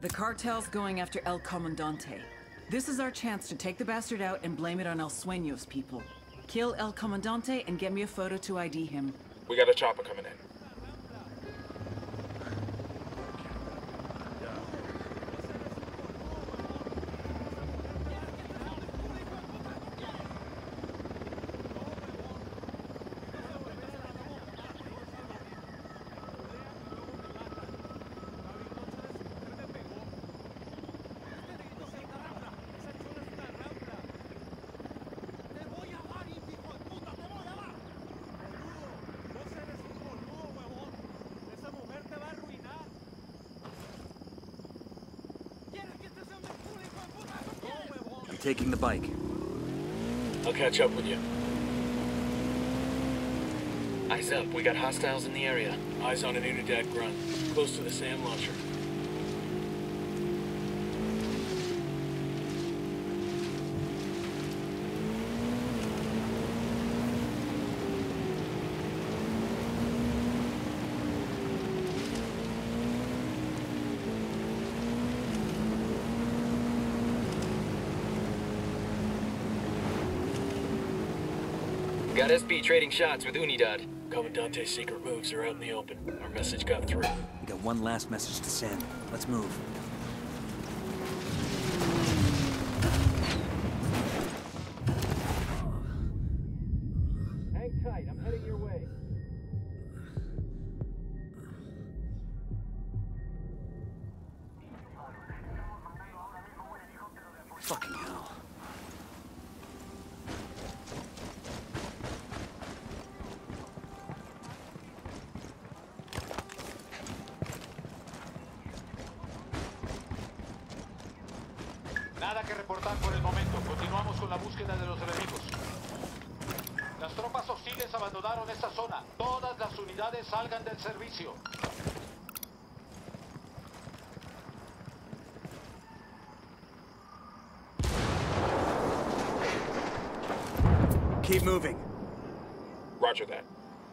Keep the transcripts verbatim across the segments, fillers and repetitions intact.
The cartel's going after El Comandante. This is our chance to take the bastard out and blame it on El Sueños people. Kill El Comandante and get me a photo to I D him. We got a chopper coming in. Taking the bike. I'll catch up with you. Eyes up, we got hostiles in the area. Eyes on an Unidad grunt, close to the SAM launcher. Got S P trading shots with Unidad. Comandante's secret moves are out in the open. Our message got through. We got one last message to send. Let's move. Hang tight, I'm heading your way. Fucking hell. Nada que reportar por el momento. Continuamos con la búsqueda de los enemigos. Las tropas hostiles abandonaron esta zona. Todas las unidades salgan del servicio. Keep moving. Roger that.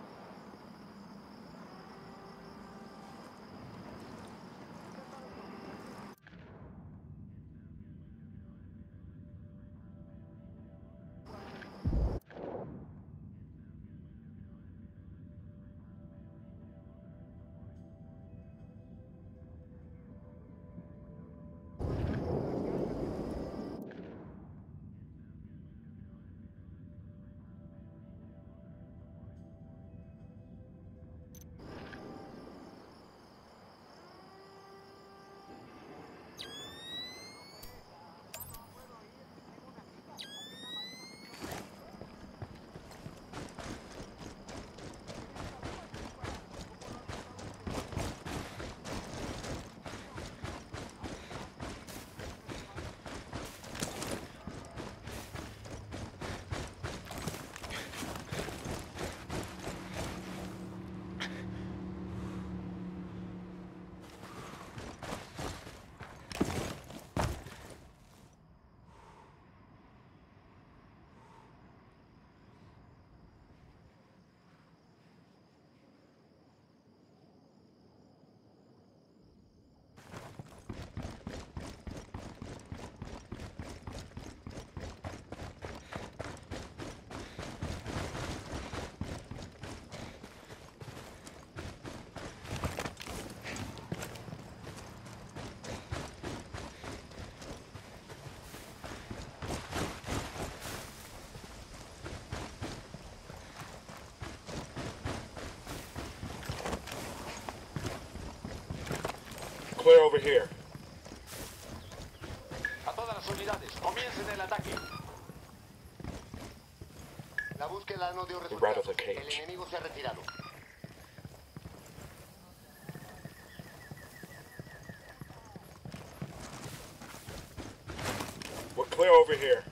Clear over here. A todas las unidades, comiencen el ataque. La búsqueda no dio Right of resultados. the cage. El enemigo se ha retirado. We're clear over here.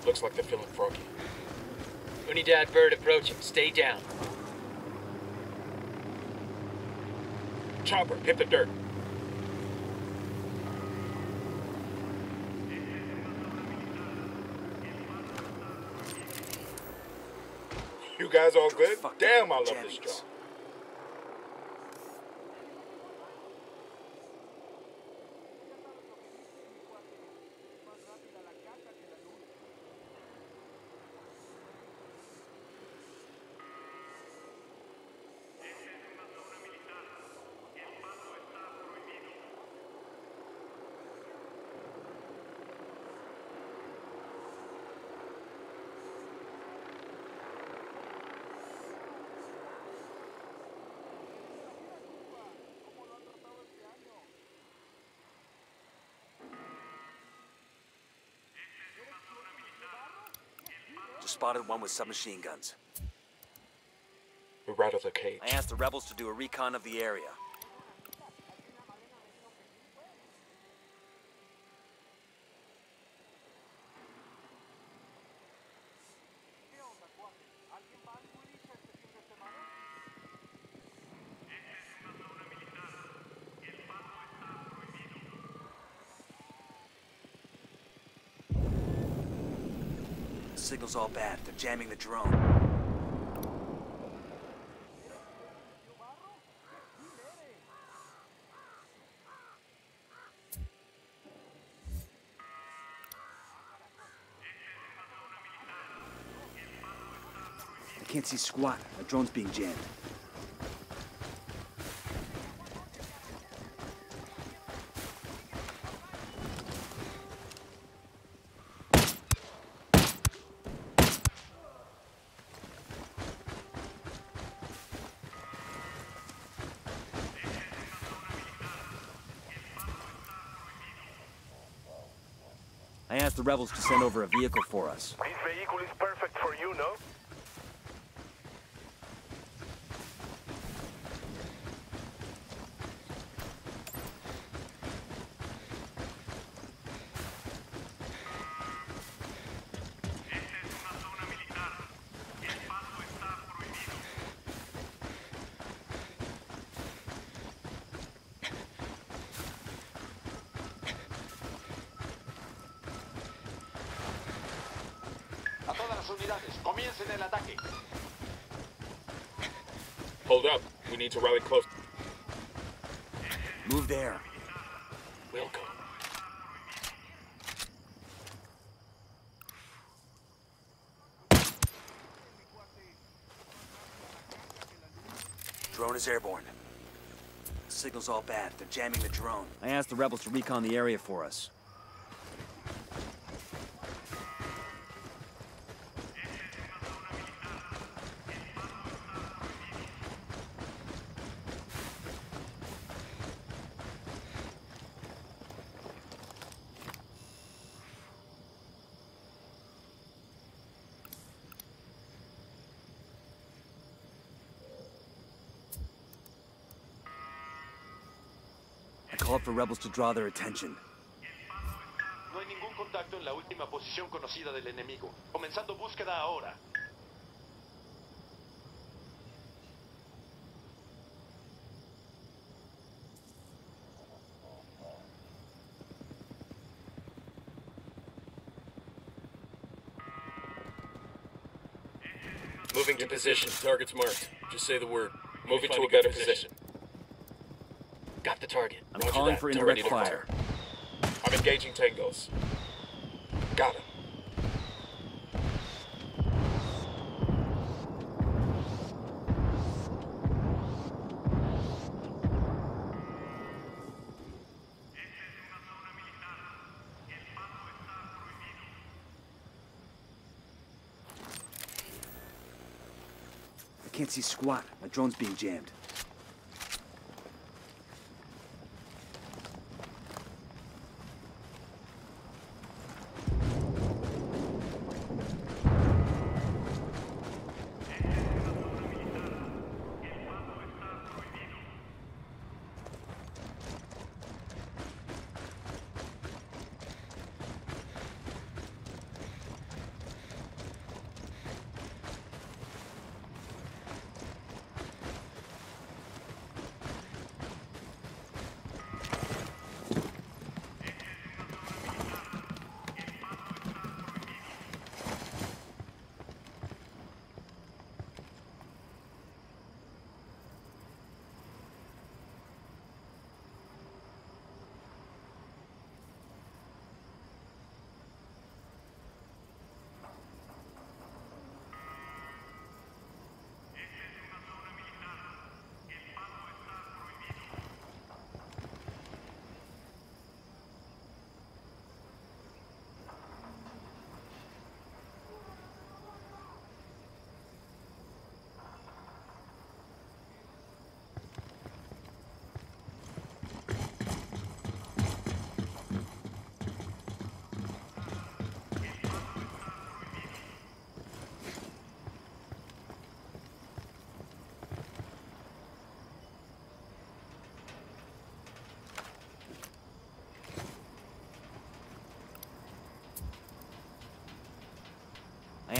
Looks like they're feeling froggy. Unidad bird approaching. Stay down. Chopper, hit the dirt. You guys all good? Fuck Damn, I love Jennings. this job. Just spotted one with submachine guns. We're right of the cage. I asked the rebels to do a recon of the area. The signal's all bad. They're jamming the drone. I can't see squat. The drone's being jammed. I asked the rebels to send over a vehicle for us. This vehicle is perfect for you, no? A todas las unidades, comiencen el ataque. Hold up. We need to rally close. Move there. We'll go. Drone is airborne. The signal's all bad. They're jamming the drone. I asked the rebels to recon the area for us. I called for rebels to draw their attention. No hay ningún contacto en la última posición conocida del enemigo. Comenzando búsqueda ahora. Moving to position. Target's marked. Just say the word. Moving Find to a a good better position. Got the target. I'm Roger calling that. for They're indirect ready to fire. I'm engaging tangos. Got him. I can't see squat. My drone's being jammed.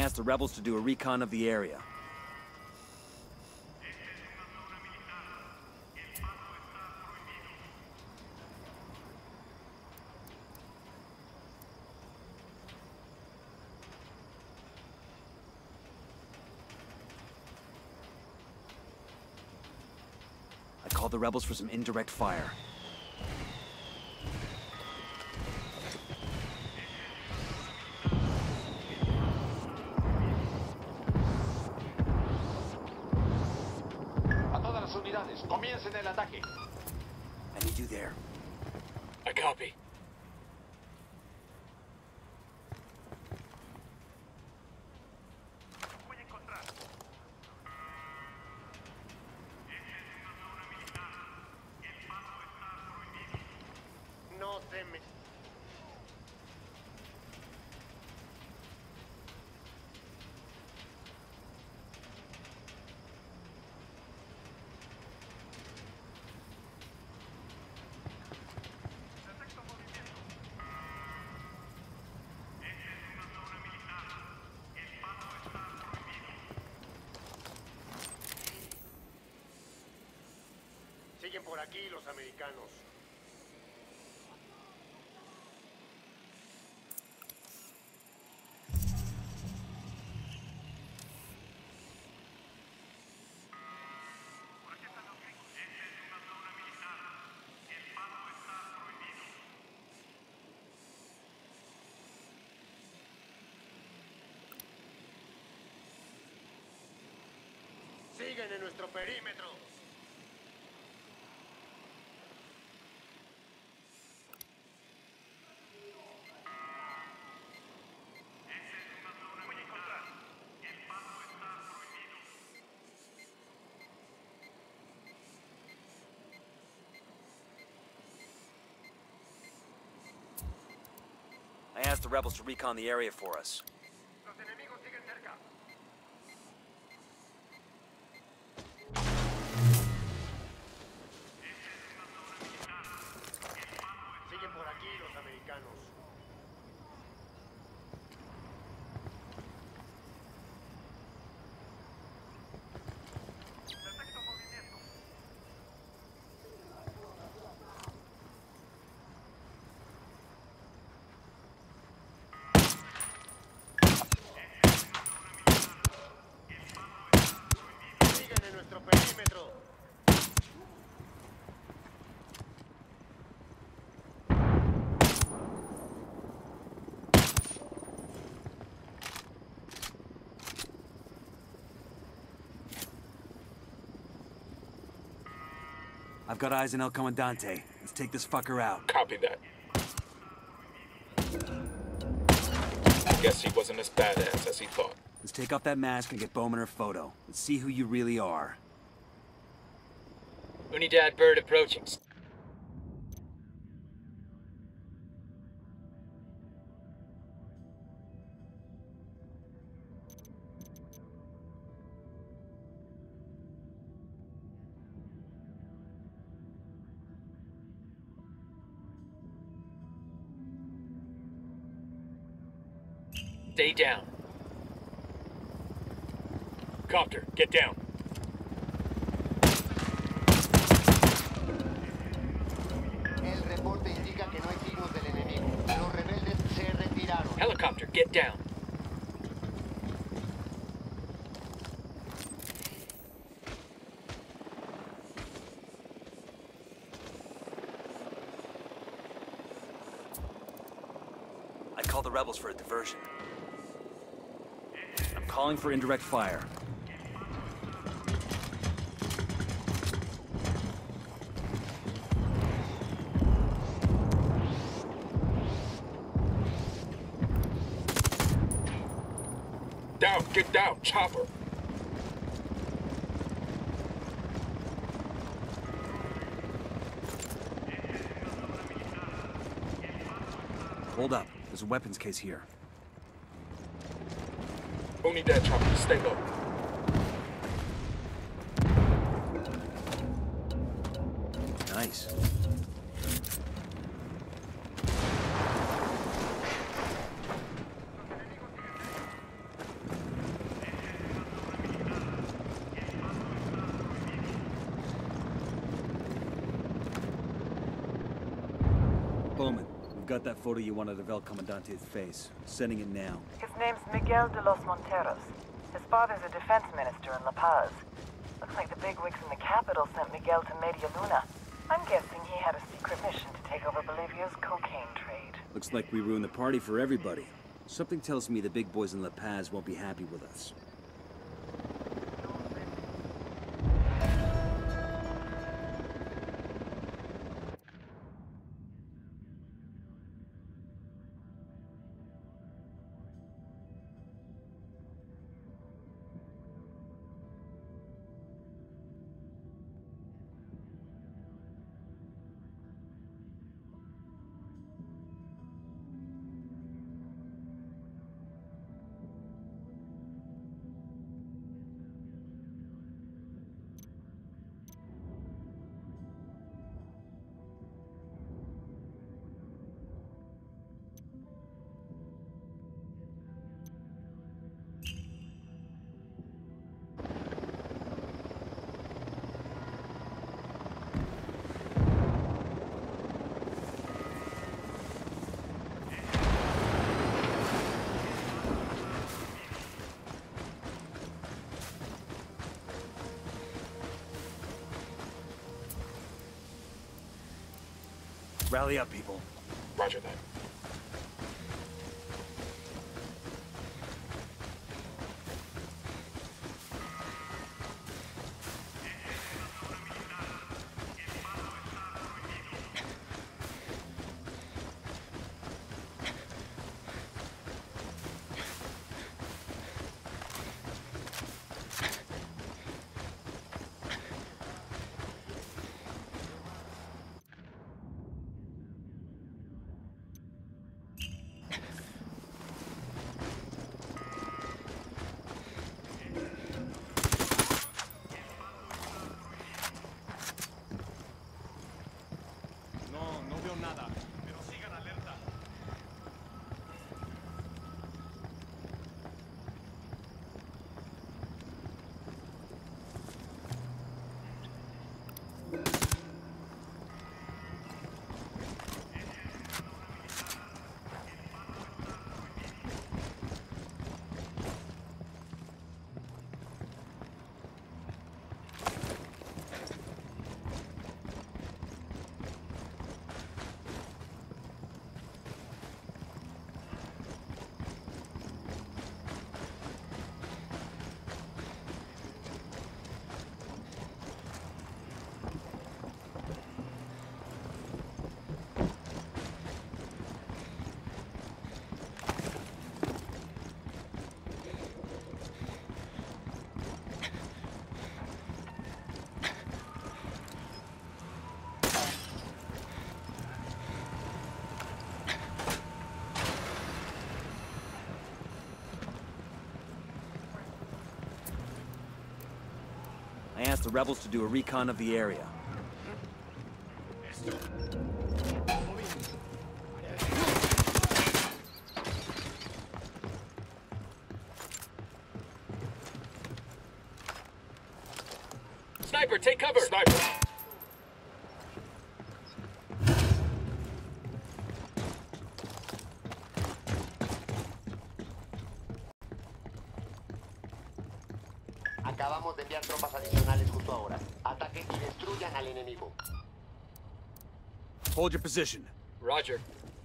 asked the rebels to do a recon of the area. I called the rebels for some indirect fire. A todas las unidades, comiencen el ataque. I need you there. I copy. No se me... Siguen por aquí los americanos. Siguen en nuestro perímetro. I asked the rebels to recon the area for us. Los enemigos siguen cerca. Siguen por aquí los americanos. Detecto movimiento. Siguen en nuestro perímetro. I've got eyes on El Comandante. Let's take this fucker out. Copy that. Guess he wasn't as badass as he thought. Let's take off that mask and get Bowman her photo. Let's see who you really are. Unidad bird approaching. Stay down. Copter, get down. El reporte indica que no hay signos del enemigo. Los rebeldes se retiraron. Helicopter, get down. I called the rebels for a diversion. I'm calling for indirect fire. Down, get down, chopper. Hold up. There's a weapons case here. Unidad chopper, stay low. Nice. Bowman, we've got that photo you wanted of El Comandante's face. Sending it now. His name's Miguel de los Monteros. His father's a defense minister in La Paz. Looks like the bigwigs in the capital sent Miguel to Media Luna. I'm guessing he had a secret mission to take over Bolivia's cocaine trade. Looks like we ruined the party for everybody. Something tells me the big boys in La Paz won't be happy with us. Rally up, people. Roger that. I asked the rebels to do a recon of the area. Sniper, take cover! Sniper! Acabamos de enviar tropas adicionales justo ahora. Ataquen y destruyan al enemigo. Hold your position. Roger.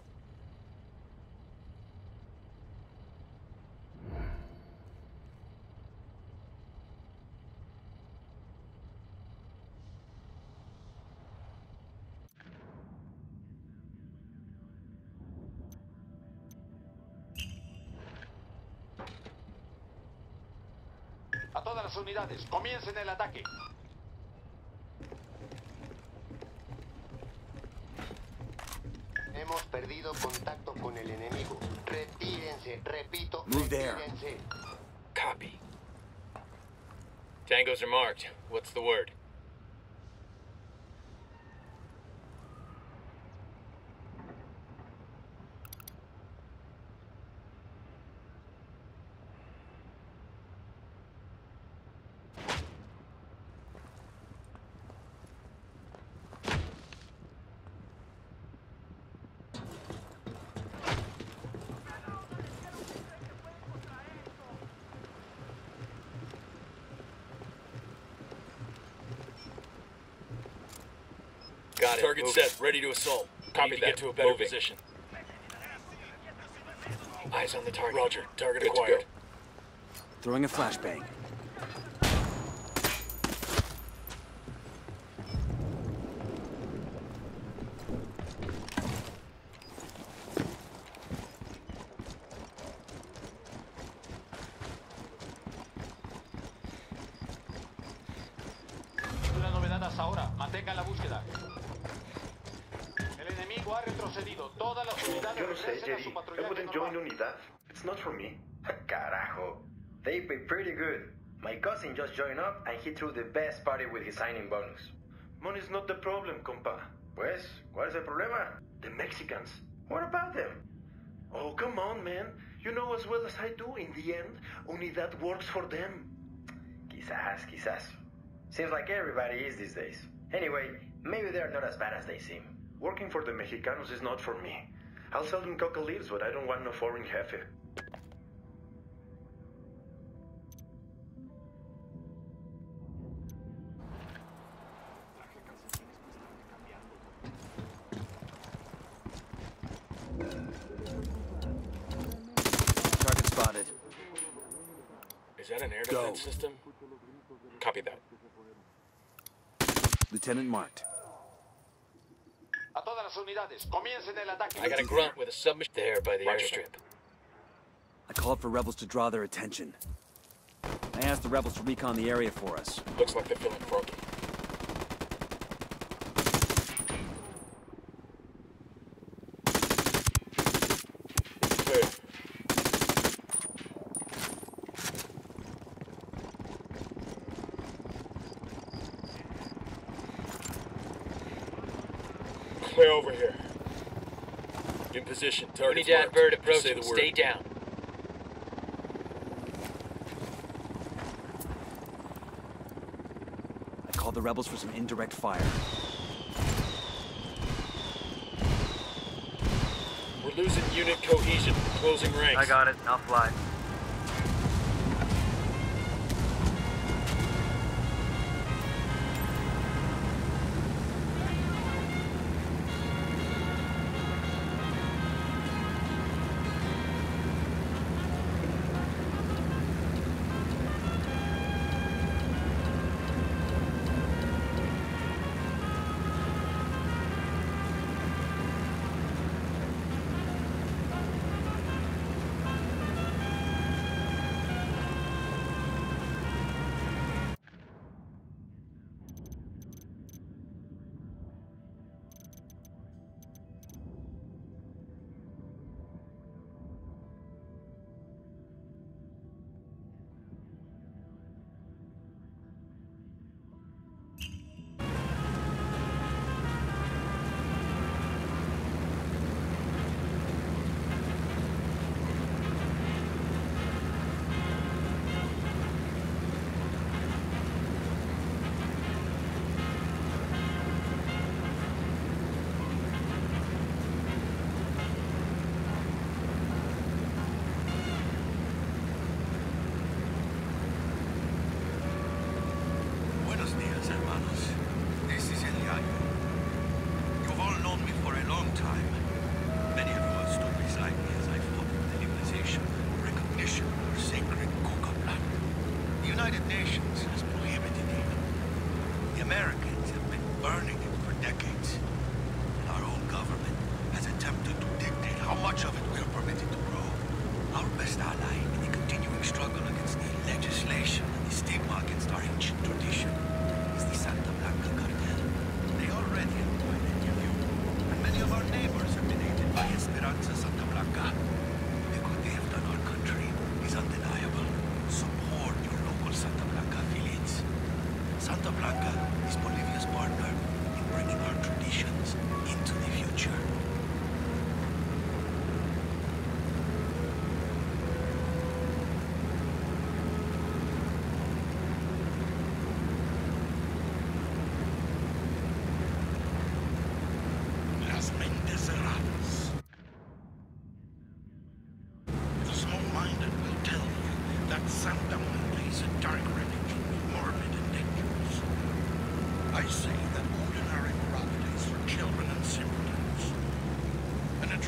A todas las unidades, comiencen el ataque. Hemos perdido contacto con el enemigo. Retírense, repito, Move there. retírense. Copy. Tangos are marked. What's the word? Got it. Target Move. set, ready to assault. Copy Need to that. get to a better Moving. position. Eyes on the target. Roger. Target Good to acquired. go. Throwing a flashbang. Una novedad hasta ahora. Mantengan la búsqueda. El enemigo ha retrocedido. Todas las unidades Yo no sé, regresen a Jerry. su I patrullaje wouldn't join normal. Unidad. It's not for me. Carajo. They pay pretty good. My cousin just joined up and he threw the best party with his signing bonus. Money's not the problem, compa. Pues, ¿cuál es el problema? The Mexicans. What about them? Oh, come on, man. You know as well as I do, in the end, Unidad works for them. Quizás, quizás. Seems like everybody is these days. Anyway, maybe they're not as bad as they seem. Working for the Mexicanos is not for me. I'll sell them coca leaves, but I don't want no foreign jefe. Target spotted. Is that an air Go. defense system? Copy that. Lieutenant marked. A todas las unidades, comiencen el ataque. I got a grunt with a submachine there by the Roger airstrip. I called for rebels to draw their attention. I asked the rebels to recon the area for us. Looks like they're feeling froggy. Clear. Clear over here. In position. Target's Unidad marked. bird Just say approaching. the word. Stay down. I called the rebels for some indirect fire. We're losing unit cohesion. Closing ranks. I got it. I'll fly.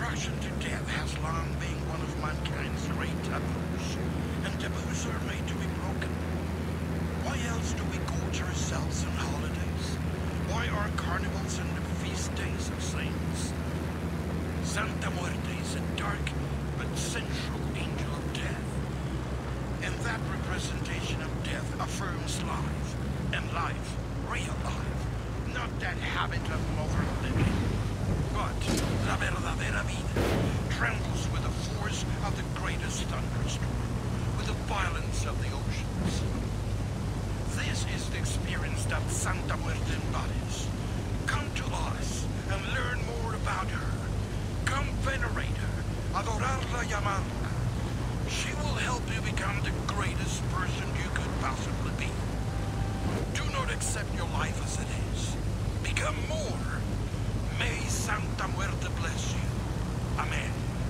Destruction to death has long been one of mankind's great taboos, and taboos are made to be broken. Why else do we gorge ourselves on holidays? Why are carnivals and the feast days of saints? Santa Muerte is a dark but central angel of death, and that representation of death affirms life, and life, real life, not that habit of modern living. But la verdadera vida trembles with the force of the greatest thunderstorm, with the violence of the oceans. This is the experience that Santa Muerte embodies. Come to us and learn more about her. Come venerate her, adorarla y amarla. She will help you become the greatest person you could possibly be. Do not accept your life as it is. Become more. May Santa Muerte bless you. Amén.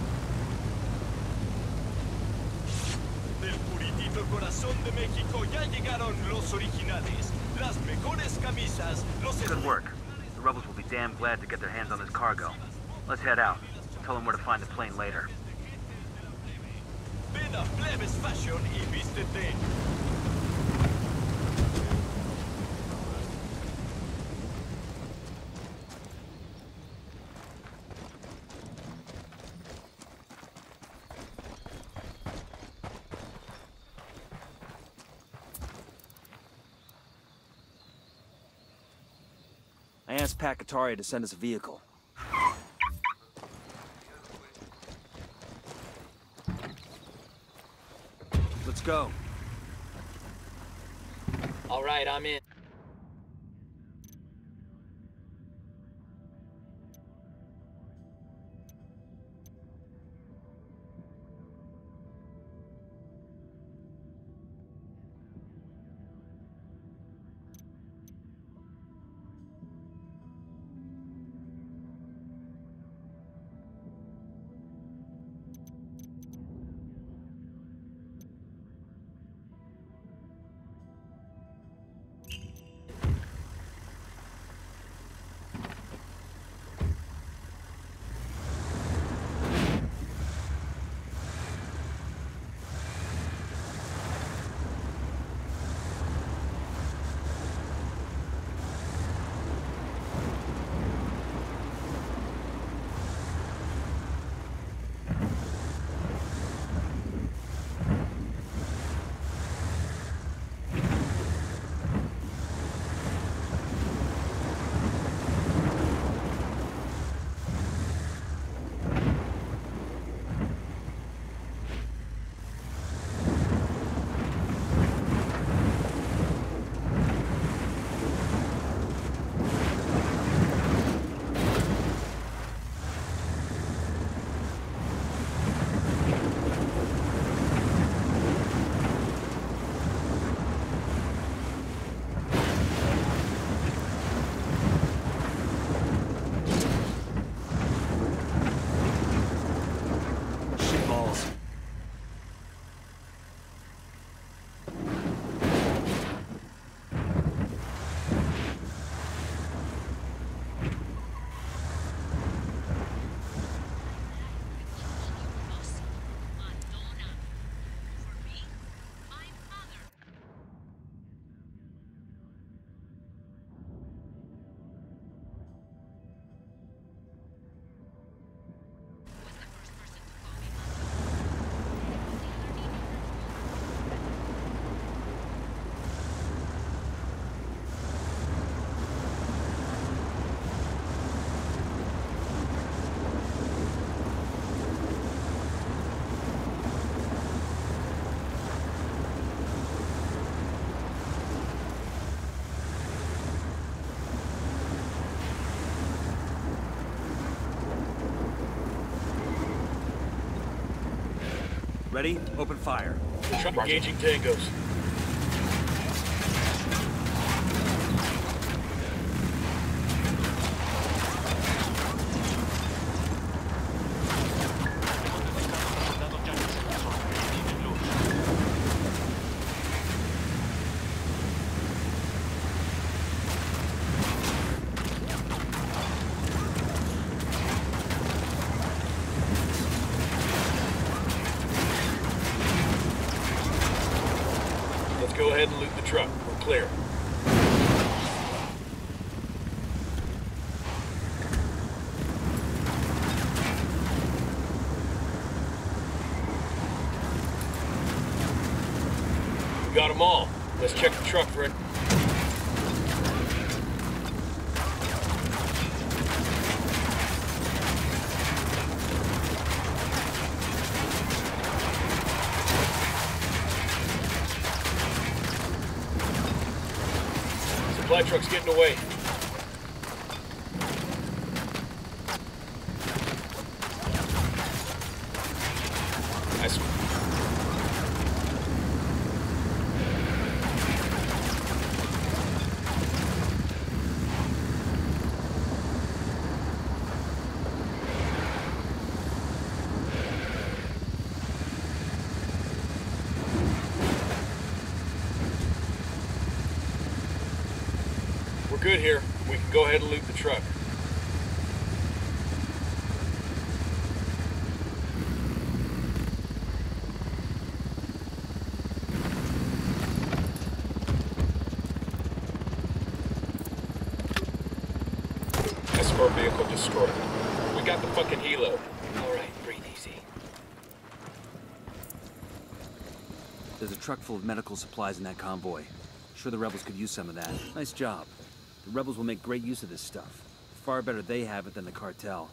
Del puritito corazón de México ya llegaron los originales. Las mejores camisas, los... Good work. The rebels will be damn glad to get their hands on this cargo. Let's head out. Tell them where to find the plane later. Ven a Plebes Fashion y vístete. I asked Pat Katari to send us a vehicle. Let's go. All right, I'm in. Ready? Open fire. Engaging tangos. truck. We're clear. We got them all. Let's check the truck, Rick. Supply truck's getting away. I swear. We're good here. We can go ahead and loot the truck. Escort vehicle destroyed. We got the fucking helo. All right, breathe easy. There's a truck full of medical supplies in that convoy. Sure the rebels could use some of that. Nice job. The rebels will make great use of this stuff. Far better they have it than the cartel.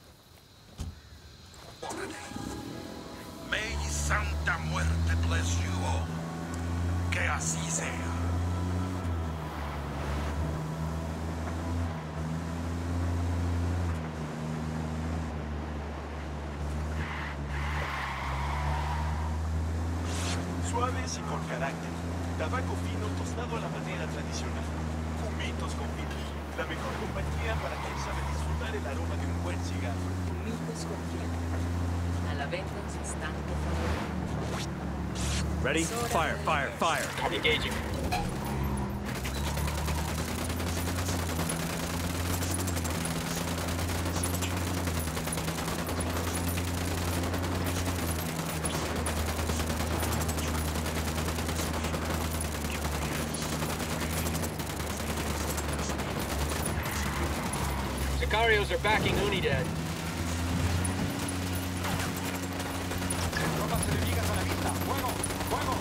May Santa Muerte bless you all. Que así sea. Suaves y con carácter. Tabaco fino tostado a la manera tradicional. Humitos con pinos. La mejor compañía para quien sabe disfrutar el aroma de un buen cigarro. Humitos con pinos. A la venta en su instante favorito. Ready? Fire, fire, fire! Copy engaging. Sicarios are backing Unidad. Tropas enemigas a la vista. ¡Fuego! ¡Fuego!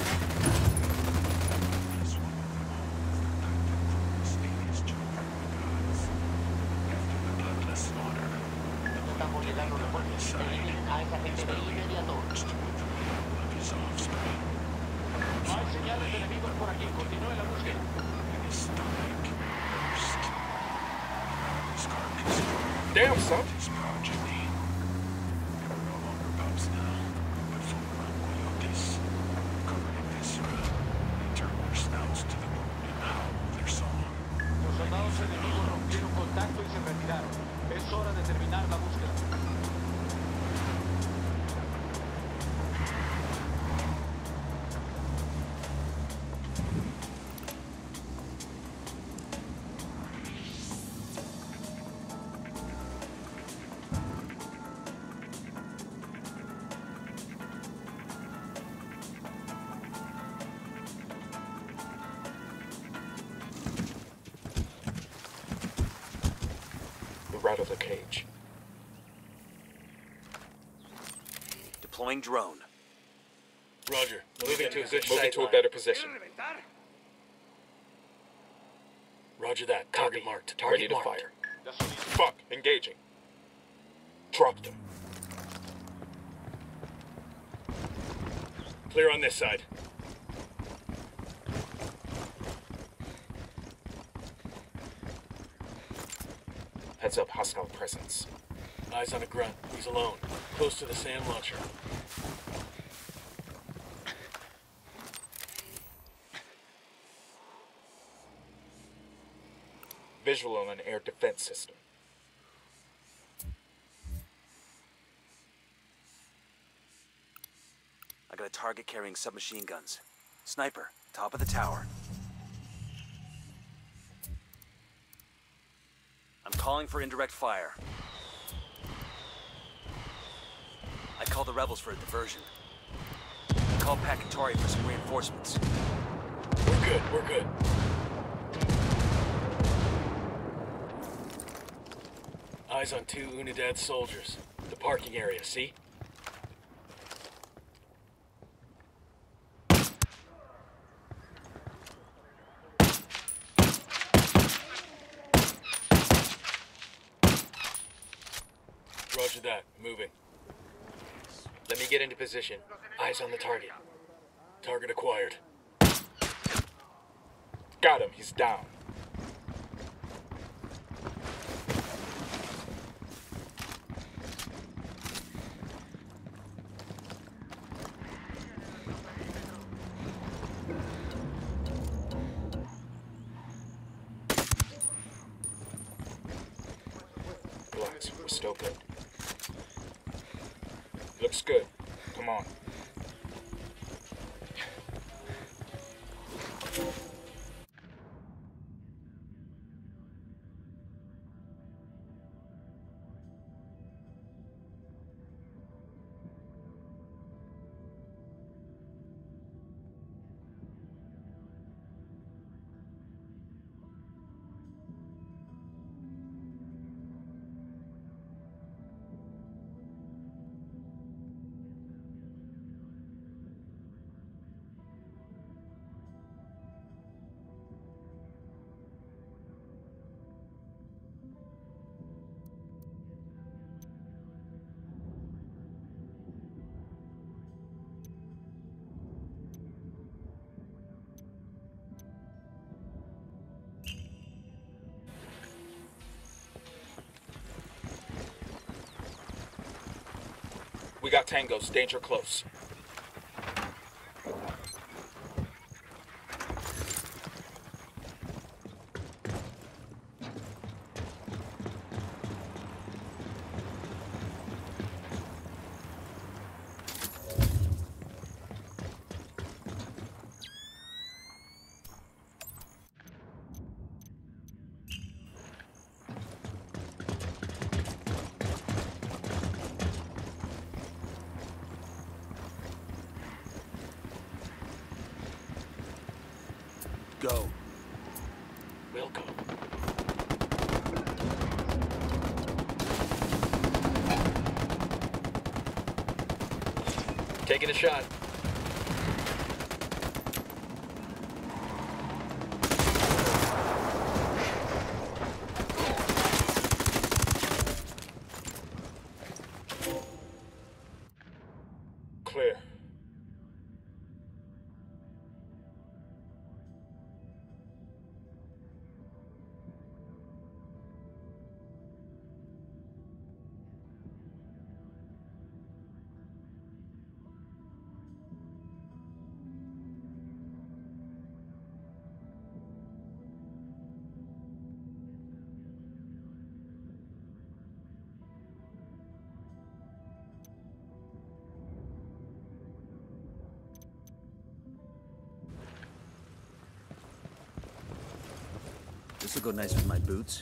Estamos llegando refuerzos. Eliminen a esa gente de inmediato. No hay señales de enemigos por aquí. Continúe la búsqueda. Damn, son. Los soldados enemigos rompieron contacto y se retiraron. Es hora de terminar la búsqueda. Out of the cage. Deploying drone. Roger. Moving to a good Moving to a sight better line. position. Roger that. Target Copy. marked. Target Ready to marked. fire. Fuck. Engaging. Dropped them. Clear on this side. Heads up, hostile presence. Eyes on a grunt. He's alone. Close to the SAM launcher. Visual on an air defense system. I got a target carrying submachine guns. Sniper, top of the tower. I'm calling for indirect fire. I call the rebels for a diversion. I call Pac Katari for some reinforcements. We're good, we're good. Eyes on two Unidad soldiers. The parking area, see? Roger that. Moving. Let me get into position. Eyes on the target. Target acquired. Got him. He's down. Relax. We're still good. Looks good. Come on. We got tangos. Danger close. Go. We'll go. Taking a shot. Clear. This'll go nice with my boots.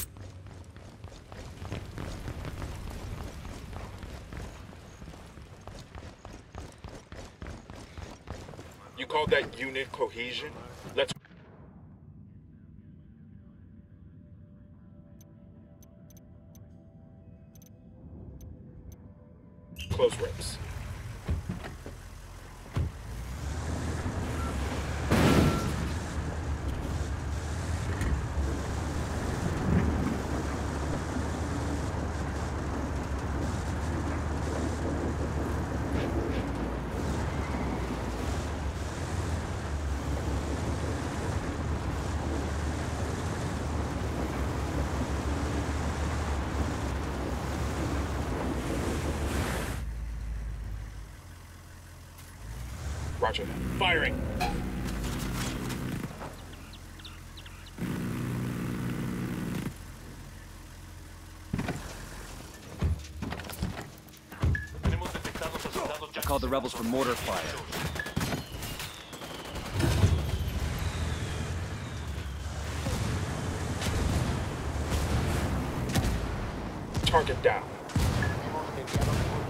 You call that unit cohesion? Let's... Close reps. Roger that. Firing! I called the rebels for mortar fire. Target down.